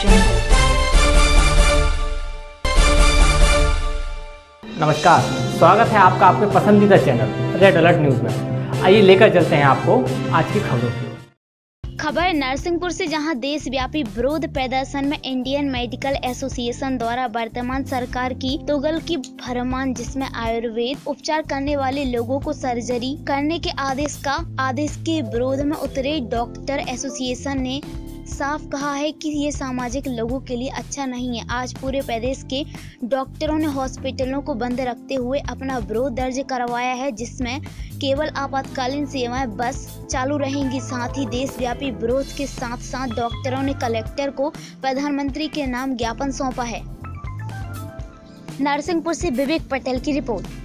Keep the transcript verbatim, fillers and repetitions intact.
नमस्कार, स्वागत है आपका आपके पसंदीदा चैनल रेड अलर्ट न्यूज में। आइए लेकर चलते हैं आपको आज की खबरों की ओर। खबर नरसिंहपुर से, जहां देशव्यापी विरोध प्रदर्शन में इंडियन मेडिकल एसोसिएशन द्वारा वर्तमान सरकार की तुगल की फरमान, जिसमें आयुर्वेद उपचार करने वाले लोगों को सर्जरी करने के आदेश का आदेश के विरोध में उतरे डॉक्टर एसोसिएशन ने साफ कहा है कि ये सामाजिक लोगों के लिए अच्छा नहीं है। आज पूरे प्रदेश के डॉक्टरों ने हॉस्पिटलों को बंद रखते हुए अपना विरोध दर्ज करवाया है, जिसमें केवल आपातकालीन सेवाएं बस चालू रहेंगी। साथ ही देशव्यापी विरोध के साथ साथ डॉक्टरों ने कलेक्टर को प्रधानमंत्री के नाम ज्ञापन सौंपा है। नरसिंहपुर से विवेक पटेल की रिपोर्ट।